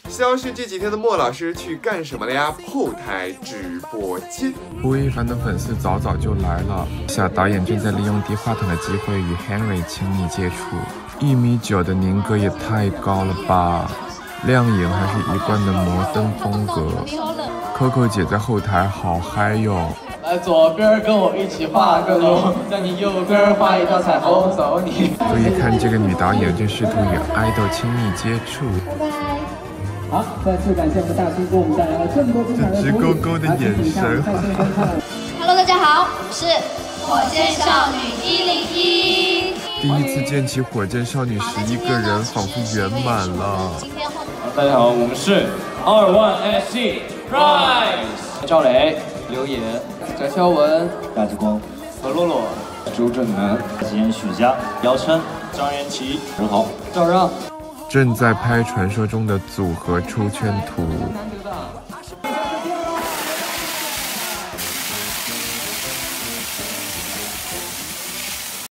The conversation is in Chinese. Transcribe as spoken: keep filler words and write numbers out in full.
消失这几天的莫老师去干什么了呀？后台直播间， 吴亦凡的粉丝早早就来了。小导演正在利用递话筒的机会与 Henry 亲密接触。一米九的宁哥也太高了吧！亮眼还是一贯的摩登风格。Coco 姐在后台好嗨哟！ 来左边跟我一起画个龙，在你右边画一条彩虹，走你。 注意看，这个女导演正试图与爱豆亲密接触。 拜拜。好，再次感谢我们大叔给我们带来了这么多精彩的这直勾勾的眼神。 Hello， 大家好，我是火箭少女一零一。 第一次见起火箭少女十一个人，仿佛圆满了。 大家好，我们是二万 S C Rise， 赵磊、刘野、翟潇闻、大之光、何洛洛、周震南、 简许佳、姚琛、张元奇、任豪、 赵让。 正在拍传说中的组合出圈图。